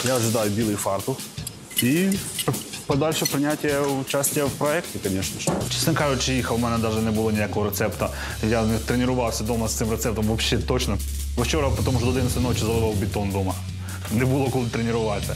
Я ожидаю білий фартух і подальше прийняття участі в проєкті, звісно ж. Чесно кажучи, їхав, у мене навіть не було ніякого рецепту. Я не тренувався вдома з цим рецептом взагалі точно. Вчора, тому що до 11 ночі заливав бетон вдома. Не було коли тренуватися.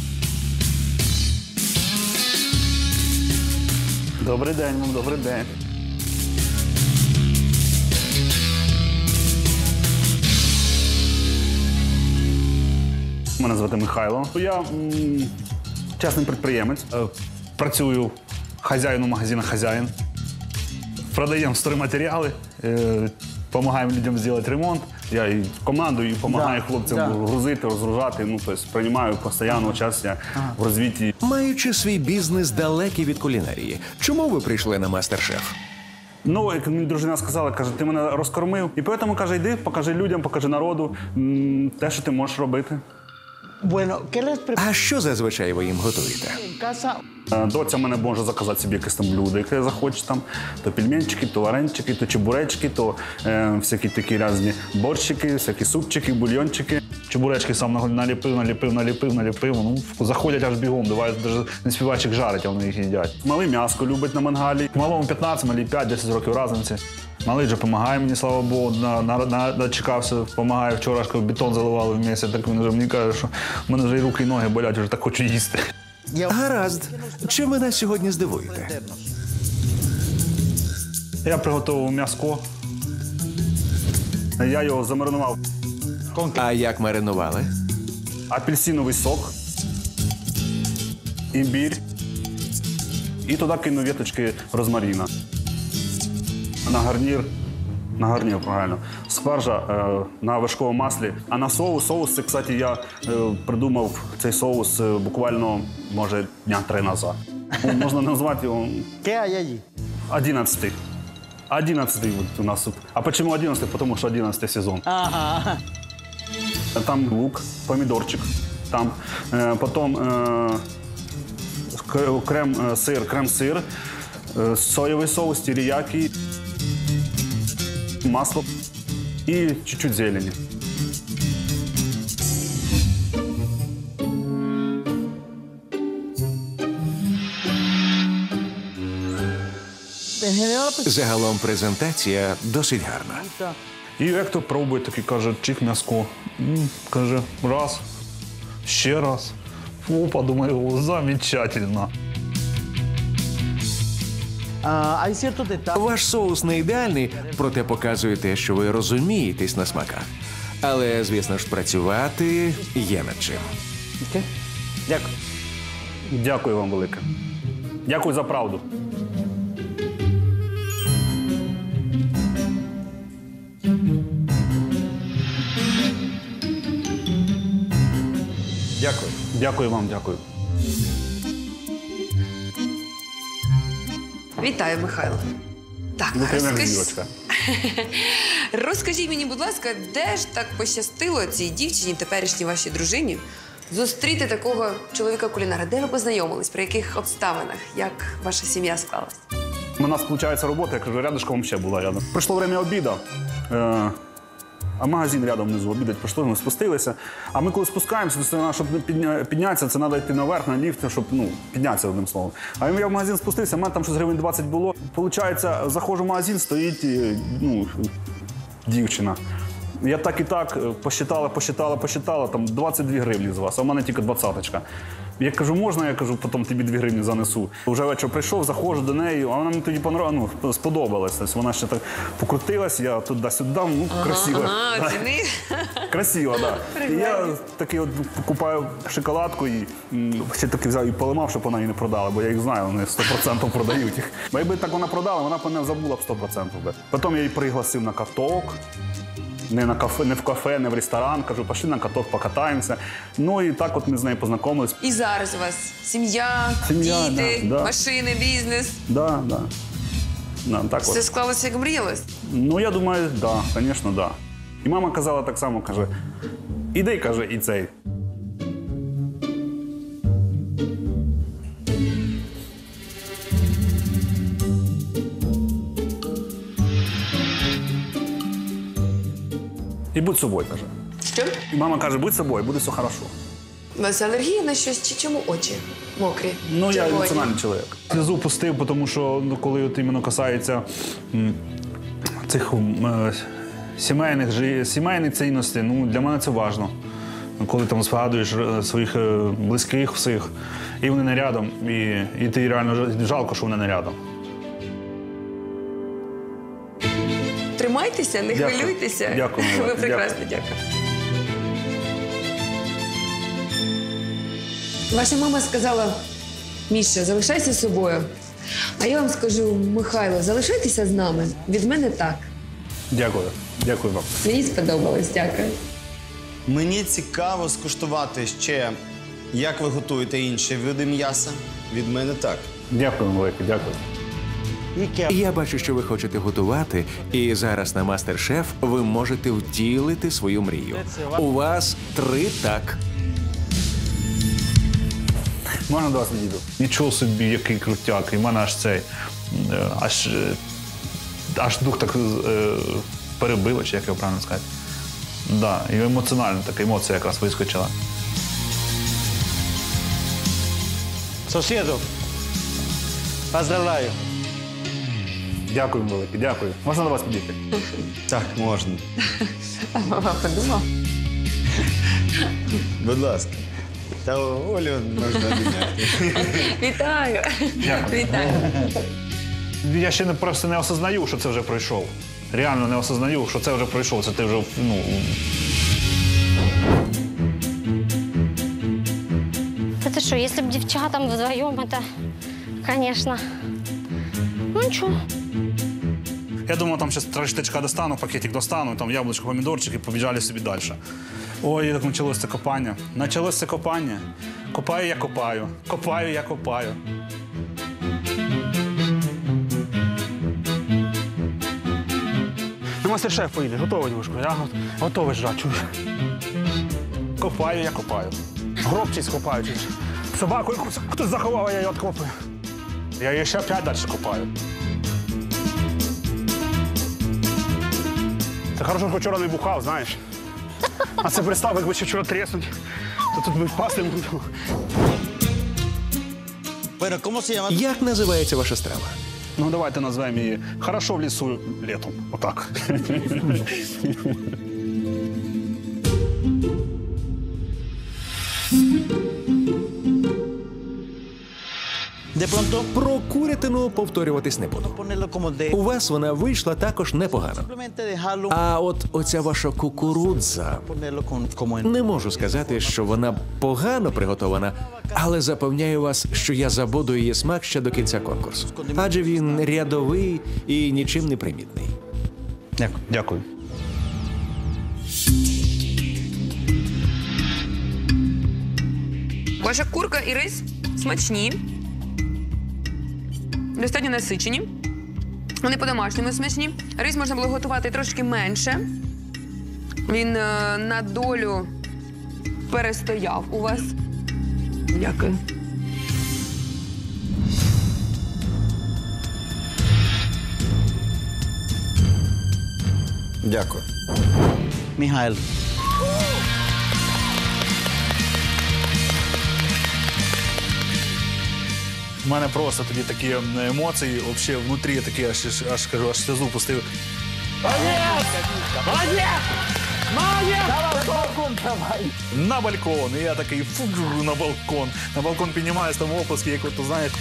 Добрий день вам, добрий день. Мене звати Михайло. Я чесний підприємець. Працюю хазяїном магазину «Хазяїн». Продаємо стройматеріали, допомагаємо людям зробити ремонт. Я і командую, і допомагаю хлопцям грузити, розгружати. Ну, тобто приймаю постійно участь в розвитті. Маючи свій бізнес далекий від кулінарії, чому ви прийшли на «Мастер-шеф»? Ну, як мені дружина сказала, каже, ти мене розкормив. І тому, каже, йди, покажи людям, покажи народу те, що ти можеш робити. А що зазвичай ви їм готуєте? Доця мене може заказати собі якесь там блюдо, яке захоче там. То пельменчики, то варенчики, то чебуречки, то всякі такі різні борщики, всякі супчики, бульйончики. Чебуречки сам наліпив. Ну, заходять аж бігом, давай навіть не співають їх жарить, а вони їх їдять. Малий м'яско любить на мангалі. Малому 15, малій 5-10 років разниці. Малий вже допомагає мені, слава Богу, дочекався, допомагає. Вчора ж бетон заливали в місяць, так він вже мені каже, що в мене вже і руки, і ноги болять, вже так хочу їсти. Гаразд. Чим ви нас сьогодні здивуєте? Я приготував м'яско. Я його замаринував. А як маринували? Апельсиновий сок, імбір. І туди кинув віточки розмарина. На гарнір, правильно. Спаржа на вершковому маслі. А на соус, це, кстати, я придумав цей соус буквально, може, дня 3 назад. Можна назвати його 11-й. 11-й у нас тут. А чому 11-й? Тому що 11-й сезон. Ага. Там лук, помідорчик. Там. Потім крем-сир, соєвий соус, теріякі, масло і чуть-чуть зелені. Загалом презентація досить гарна. І Ектор пробує, такий каже, чих м'яско. Каже, раз, ще раз. Опа, думаю, замечательно. Ваш соус не ідеальний, проте показує те, що ви розумієтесь на смаках. Але, звісно ж, працювати є над чим. Дякую. Дякую вам велике. Дякую за правду. Дякую. Дякую вам, дякую. Вітаю, Михайло. Так, Ну, прямо як зірочка. Розкажіть мені, будь ласка, де ж так пощастило цій дівчині, теперішній вашій дружині, зустріти такого чоловіка-кулінара? Де ви познайомились? При яких обставинах? Як ваша сім'я склалась? У нас, виходить, робота, я кажу, рядышком ще була рядом. Прийшло время обіду, а магазин рядом внизу обідать прийшло, ми спустилися. А ми коли спускаємося, то щоб піднятися, це треба йти наверх, на ліфт, щоб піднятися одним словом. А я в магазин спустився, в мене там щось гривень 20 було. Получається, заходжу в магазин, стоїть дівчина. Я так і так посчитала, там 22 гривні з вас, а в мене тільки 20-очка. Я кажу, можна, я кажу, потім тобі 2 гривні занесу. Вже вечір прийшов, заходжу до неї, а вона мені тоді сподобалася. Вона ще так покрутилась, я туди-сюди, красиво. Оціни. Красиво, так. І я таки от купаю шоколадку і ще таки взяв і поламав, щоб вона її не продала, бо я їх знаю, вони 100% продають їх. Бо якби так вона продала, вона б мене забула б 100%. Потім я її пригласив на каток. Не в кафе, не в ресторан. Кажу, пішли на каток, покатаємося. Ну і так от ми з нею познайомились. І зараз у вас сім'я, діти, да. машини, бізнес. Да. Так Все от. склалося, як мріялось? Ну, я думаю, да, звісно, да. І мама казала так само, каже, іди, каже, і цей. І будь собою, каже. Що? І мама каже, будь собою, буде все хорошо. У вас алергія на щось чи чому очі мокрі? Ну, я червоні? емоціональний чоловік. Слізу пустив, тому що коли от іменно касається цих сімейних цінностей, ну, для мене це важливо. Коли там згадуєш своїх близьких всіх, і вони не рядом, і ти реально жалко, що вони не рядом. Тримайтеся, не Дякую. хвилюйтеся. Дякую, Ви Микола, прекрасно, дякую. Ваша мама сказала: Міша, залишайся собою. А я вам скажу: Михайло, залишайтеся з нами. Від мене так. Дякую. Дякую вам. Мені сподобалось, дякую. Мені цікаво скуштувати ще, як ви готуєте інші види м'яса. Від мене так. Дякую, велике, дякую. Я бачу, що ви хочете готувати, і зараз на Мастер-Шеф ви можете втілити свою мрію. У вас 3 «так». Можна до вас підійду? Нічого собі, який крутяк. І в мене аж цей, аж дух так перебило, чи як його правильно сказати. Да, і емоціонально така емоція якраз вискочила. Соседу, поздравляю. Дякую, велике, дякую. Можна до вас підійти? Так, можна. А мама подумав? Будь ласка. Та Олю можна обійняти. Вітаю! Дякую. Вітаю! Я ще просто не осознаю, що це вже пройшов. Реально не осознаю, що це вже пройшов. Це ти вже, ну... Это что, если бы девчатам вдвоем, это, конечно. Ну ничего. Я думав, там зараз трошечка достану, пакетик достану, там яблучко, помідорчик і побіжали собі далі. Ой, як почалося це копання. Почалося це копання. Копаю, я копаю. Копаю, я копаю. На мастер-шеф поїдеш, готовий дівушку? Я готовий жрати, чуєш? Копаю, я копаю. Гробчись копаю, чуєш? Собаку якусь хтось заховав, а я її откопую. Я її ще опять далі копаю. Це хорошо, що вчора не бухав, знаєш. А це представ, якби ще вчора тріснуть, то тут би впасти можна. Bueno, ¿cómo se llama? Як називається ваша страва? Ну, давайте назвемо її «Хорошо в лісу літом». Отак. De pronto, Про курятину повторюватись не буду. ponerlo como de... У вас вона вийшла також непогано. Simplemente dejarlo, А от оця ваша кукурудза. ponerlo como en... Не можу сказати, що вона погано приготована, але запевняю вас, що я забуду її смак ще до кінця конкурсу. Адже він рядовий і нічим не примітний. Дякую. Дякую. Ваша курка і рис смачні. Достатньо насичені. Вони по-домашньому смачні. Рис можна було готувати трошки менше. Він на долю перестояв у вас. Дякую. Дякую. Михайло. У мене просто тоді такі емоції, взагалі внутрі такі, аж кажу, аж сльозу пустив. На балкон. І я такий фу, на балкон. На балкон піднімаюсь, там оплески, як от, знаєш.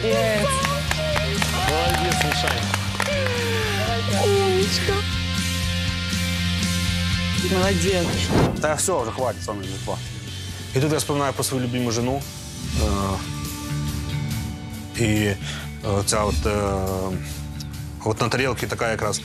Та все, вже хватить, саме не хватить. І тут я вспоминаю про свою любиму жену. І ця от на тарілці така якраз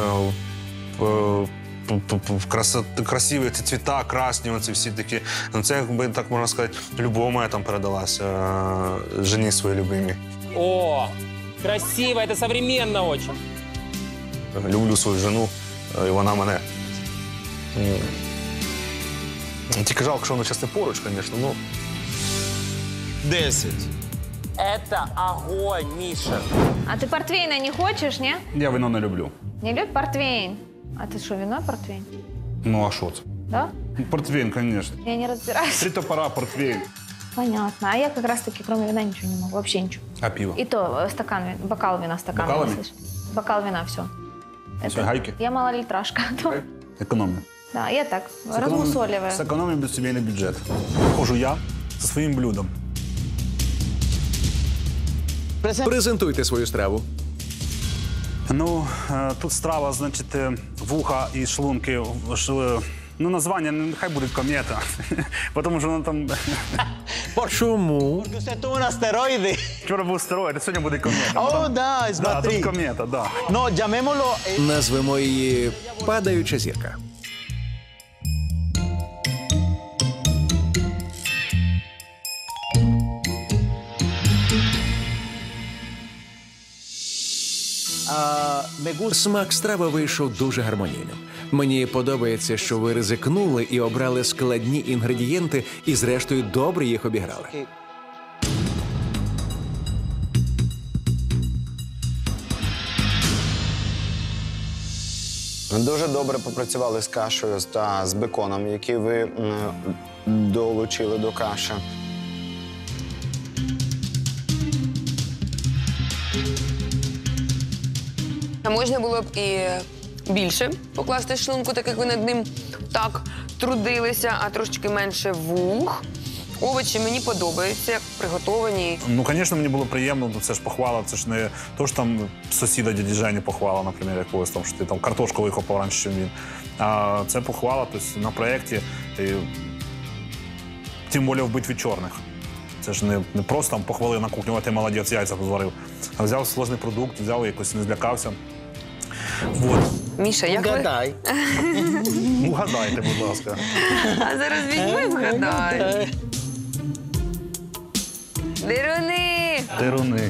красиві ці цвіта, красні, оці всі такі. Ну, це, якби так можна сказати, любов моя там передалася жені своїй любимій. О, красиво, это современно очень. Люблю свою жену, і вона мене. Тільки жалко, що вона зараз не поруч, звісно, ну. 10. Это огонь, Миша. А ты портвейна не хочешь, не? Я вино не люблю. Не любишь портвейн? А ты что, вино портвейн? Ну, а що це? Да? Портвейн, конечно. Я не разбираюсь. 3 топора, портвейн. Понятно. А я как раз-таки кроме вина ничего не могу. Вообще ничего. А пиво? И то стакан вина, бокал вина, стакан Бокалами? вина. Слышь. Бокал вина, все. Все, гайки. Я малолитражка. Економія. Да, я так, размусоливая. Сэкономим бессемейный бюджет. Хожу я со своим блюдом. Презентуйте свою страву. Ну, тут страва, значит, вуха и шлунки. Ну, название, нехай буде комета. Потому що воно там... Чому? Usted tuvo un asteroide. Вчора був стероїд, а сьогодні буде комета. Oh, да, es Да, тут matriz. комета, да. No, llamémoslo. Назвемо її «Падаюча зірка». Me gusta. Смак страви вийшов дуже гармонійним. Мені подобається, що ви ризикнули і обрали складні інгредієнти і, зрештою, добре їх обіграли. Дуже добре попрацювали з кашею та з беконом, який ви долучили до каші. А можна було б і більше покласти шлунку, так як ви над ним так трудилися, а трошечки менше вух. Овочі мені подобаються, як приготовані. Ну, звісно, мені було приємно, бо це ж похвала, це ж не то, що там сусіда дяді Жені похвала, наприклад, якогось там, що ти там картошку викопав раніше, ніж він. А це похвала, тобто на проєкті, і, тим більше в битві чорних. Це ж не просто там похвалив на кухню, а ти молодець, яйця позварив. А взяв сложний продукт, взяв, якось не злякався. Вот. Міша, як ви? Гадай. Ну, гадайте, будь ласка. А зараз візьму і вгадай. Дируни! Деруни.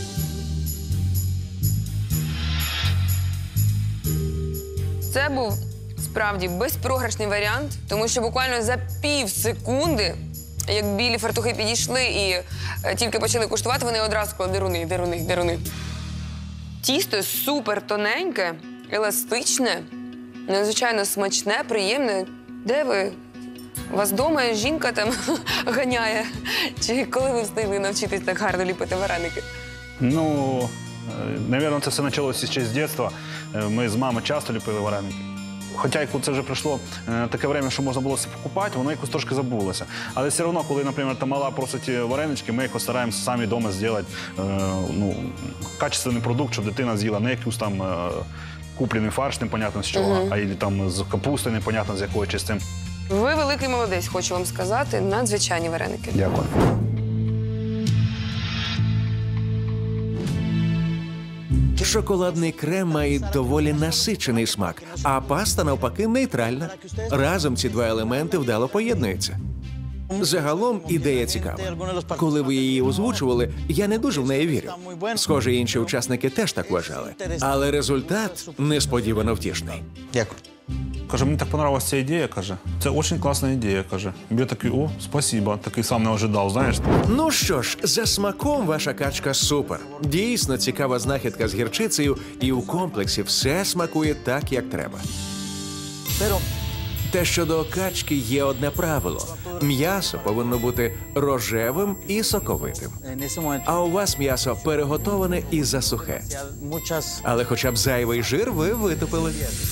Це був справді безпрограшний варіант, тому що буквально за пів секунди, як білі фартухи підійшли і тільки почали куштувати, вони одразу сказали дируни, дируни, дируни. Тісто супер тоненьке, еластичне, надзвичайно смачне, приємне. Де ви? У вас вдома жінка там ганяє? Чи коли ви встигли навчитись так гарно ліпити вареники? Ну, мабуть, це все почалося ще з дитинства. Ми з мамою часто ліпили вареники. Хоча як це вже прийшло таке время, що можна було все покупати, воно якось трошки забулося. Але все одно, коли, наприклад, там мала просить варенички, ми їх стараємося самі вдома зробити качественний продукт, щоб дитина з'їла не якусь там куплений фарш, непонятно з чого, а і там з капусти, непонятно з якої частини. Ви великий молодець, хочу вам сказати, надзвичайні вареники. Дякую. Шоколадний крем має доволі насичений смак, а паста, навпаки, нейтральна. Разом ці два елементи вдало поєднуються. Загалом ідея цікава. Коли ви її озвучували, я не дуже в неї вірю. Схоже, інші учасники теж так вважали. Але результат несподівано втішний. Дякую. Каже, мені так понравилася ця ідея, каже. Це дуже класна ідея, каже. Я такий, о, спасибо, такий сам не ожидав, знаєш. Ну що ж, за смаком ваша качка супер. Дійсно цікава знахідка з гірчицею, і у комплексі все смакує так, як треба. Та щодо качки є одне правило. М'ясо повинно бути рожевим і соковитим. En ese momento. А у вас м'ясо переготоване і засухе. Muchas. Але хоча б зайвий жир ви витопили.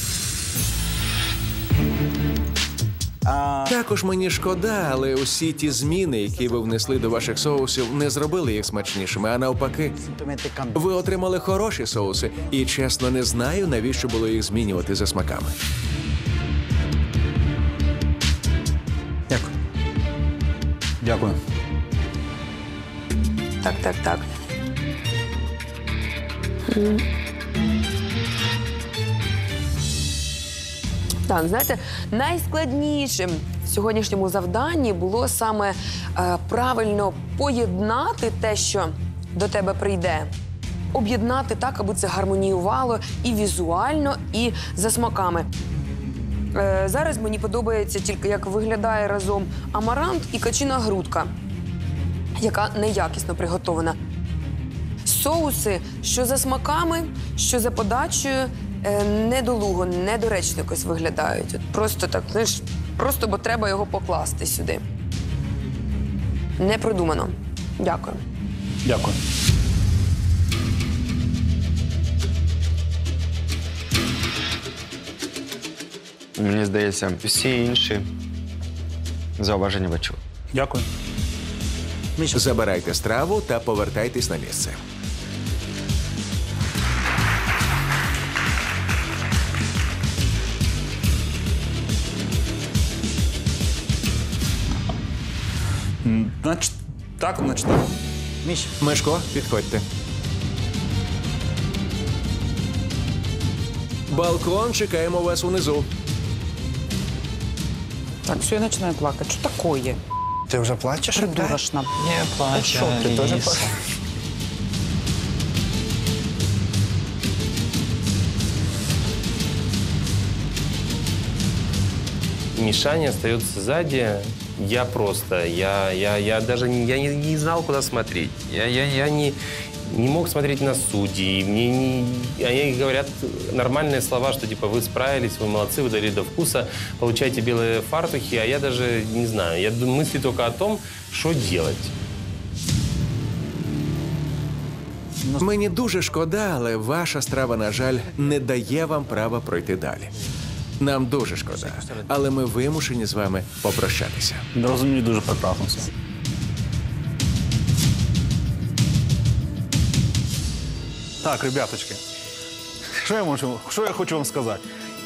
Також мені шкода, але усі ті зміни, які ви внесли до ваших соусів, не зробили їх смачнішими, а навпаки. Simplemente cambia. Ви отримали хороші соуси, і чесно не знаю, навіщо було їх змінювати за смаками. Дякую. Дякую. Так. Так, знаєте, найскладнішим в сьогоднішньому завданні було саме правильно поєднати те, що до тебе прийде. Об'єднати так, аби це гармоніювало і візуально, і за смаками. Зараз мені подобається тільки, як виглядає разом амарант і качина грудка, яка неякісно приготована. Соуси, що за смаками, що за подачею, недолуго, недоречно якось виглядають. От просто так, знаєш, просто бо треба його покласти сюди. Не продумано. Дякую. Дякую. Мені здається, всі інші зауваження ви чули. Дякую. Забирайте страву та повертайтесь на місце. Значить, так, значить так. Миша, Мишко, підходьте. Балкон, чекаємо вас унизу. Так, все, я начинаю плакать. Что такое? Ти вже плачеш? Придурочно. Не плачу. Ти теж плачеш? Мишаня остается сзади. Я просто, я даже не знал, куда смотреть. Я не мог смотреть на судей. Они говорят нормальные слова, что типа вы справились, вы молодцы, вы довели до вкуса, получаете белые фартухи, а я даже не знаю. Я мысли только о том, что делать. Мені дуже шкода, але ваша страва, на жаль, не дає вам права пройти далі. Нам дуже шкода, але ми вимушені з вами попрощатися. Розумію дуже прекрасно все. Так, ребяточки, що я хочу вам сказати?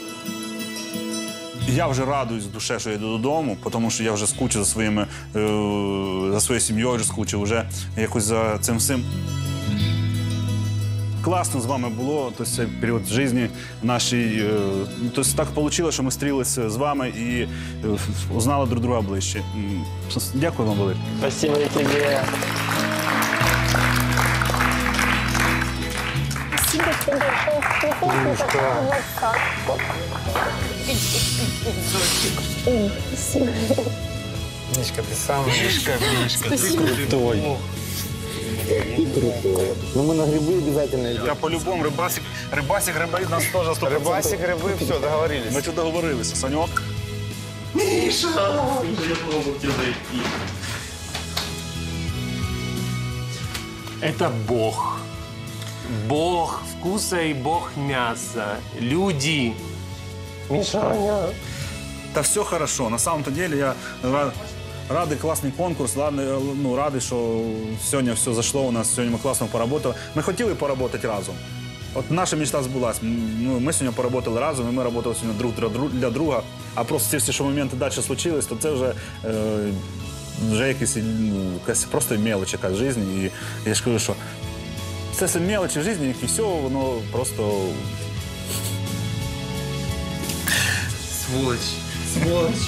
Я вже радуюсь в душе, що я йду додому, тому що я вже скучив за своєю сім'єю, вже скучив вже якось за цим всім. Класно з вами було, тобто, цей період життя нашій. Тобто, так вийшло, що ми зустрілися з вами і узнали друг друга ближче. Дякую вам велике. спасибо тебе. Мишка, ти сам. Мишка, ти крутой. Ну мы на грибы обязательно идем. Я по-любому, рибасик гриби нас теж 100%. Рибасик, гриби, все, договорились. Ми тут договорилися, Саньок. Это Бог. Бог вкуса и Бог мяса. Люди. Мишаня. Та все хорошо. На самом-то деле я радий, класний конкурс, радий, що сьогодні все зайшло у нас, сьогодні ми класно поработали. Ми хотіли поработати разом. От наша мечта збулась. Ми сьогодні поработали разом, і ми працювали сьогодні друг для друга. А просто ці всі, що моменти далі случились, то це вже якась просто мелочь якась в житті. І я ж кажу, що це все мелочі в житті, і все, воно просто... Сволочь. Сволочь.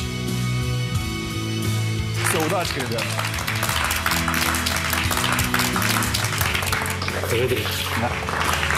Все, удачки, ребят. Смотри. Да.